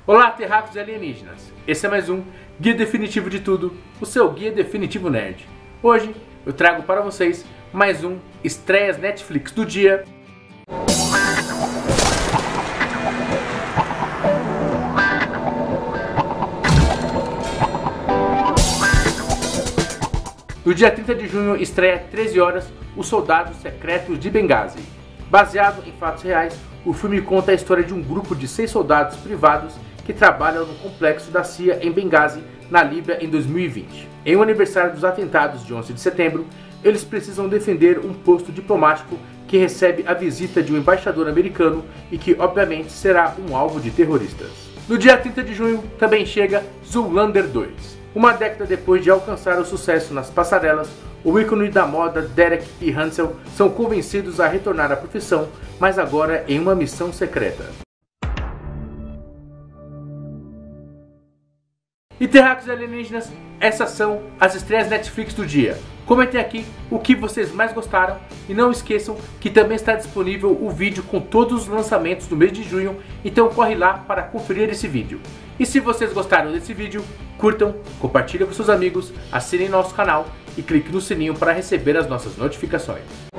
Olá, terráqueos e alienígenas! Esse é mais um Guia Definitivo de Tudo, o seu Guia Definitivo Nerd. Hoje eu trago para vocês mais um Estreias Netflix do dia. No dia 30 de junho estreia 13 horas Os Soldados Secretos de Benghazi. Baseado em fatos reais, o filme conta a história de um grupo de 6 soldados privados que trabalham no complexo da CIA em Benghazi, na Líbia, em 2020. Em um aniversário dos atentados de 11 de setembro, eles precisam defender um posto diplomático que recebe a visita de um embaixador americano e que, obviamente, será um alvo de terroristas. No dia 30 de junho também chega Zoolander 2. Uma década depois de alcançar o sucesso nas passarelas, o ícone da moda Derek e Hansel são convencidos a retornar à profissão, mas agora em uma missão secreta. E terráqueos alienígenas, essas são as estreias Netflix do dia. Comentem aqui o que vocês mais gostaram e não esqueçam que também está disponível o vídeo com todos os lançamentos do mês de junho, então corre lá para conferir esse vídeo. E se vocês gostaram desse vídeo, curtam, compartilhem com seus amigos, assinem nosso canal e clique no sininho para receber as nossas notificações.